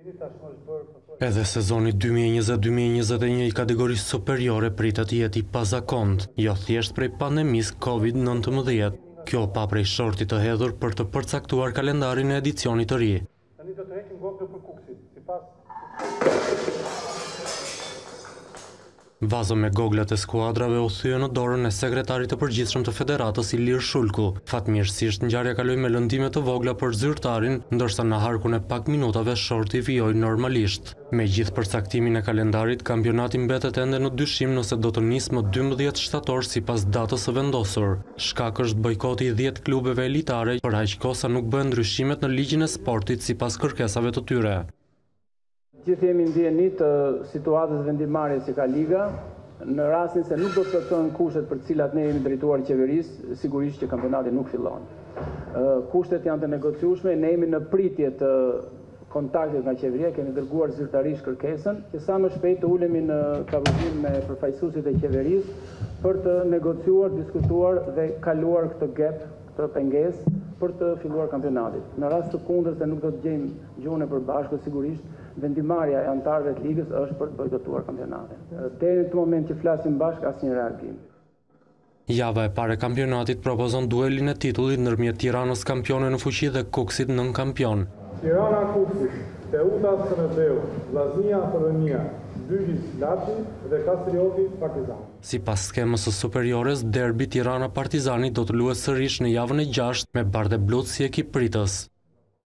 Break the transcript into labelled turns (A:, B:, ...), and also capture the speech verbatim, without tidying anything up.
A: Edhe sezoni dy mijë e njëzet dy mijë e njëzet e një i kategorisë superiore pritet të jetë i pazakont, jo thjesht prej pandemisë Covid nëntëmbëdhjetë. Kjo pa prej shortit të hedhur për të përcaktuar kalendarin e edicionit të ri.
B: Tani do të heqim goglën për kuksit, sipas
A: Vazo me goglat e skuadrave u thye në dorën e sekretarit të përgjithshëm të federatës Ilir Shulku. Fatmirësisht ngjarja kaloi me lëndime të vogla për zyrtarin, ndërsa në harkun e pak minutave shorti vijoi normalisht. Me gjithë përcaktimin e kalendarit, kampionati mbetet ende në dyshim nëse do të nisë më dymbëdhjetë shtator sipas datës së vendosur. Shkak është bojkoti i dhjetë klubeve elitare, për aq kohë sa nuk bëhen ndryshimet në ligjin e sportit sipas kërkesave të tyre.
C: Gjithë jemi ndjeni të situatës vendimarrje që ka liga, në rastin se nuk do të plotësohen kushtet për të cilat ne jemi drejtuar qeverisë, sigurisht që kampionati nuk fillon. Kushtet janë të negociueshme, ne jemi në pritje të kontaktit nga qeveria, kemi dërguar zyrtarisht kërkesën, që sa më shpejt të ulemi në tavolinë me përfaqësuesit e qeverisë për të negociuar, diskutuar dhe kaluar këtë gap, këtë pengesë për të filluar kampionatin. Në rast të kundërt se nuk do të gjejmë gjuhën e përbashkët, sigurisht vendimarrja e anëtarëve të ligës është për të bojkotuar kampionatin. Deri në këtë moment që flasim bashkë, asnjë reagim.
A: Java e parë e kampionatit propozon duelin e titullit ndërmjet Tiranës kampione në fuqi dhe Kuksit nën kampion.
B: Tirana Kuksit, Teuta Skënderbeu, Vllaznia Apoloninë, Ligj dhe Kastrioti Partizani.
A: Sipas skemës së superiores, derbi Tirana Partizani do të luhet sërish në javën e gjashtë me bardhë blut si ekip pritës.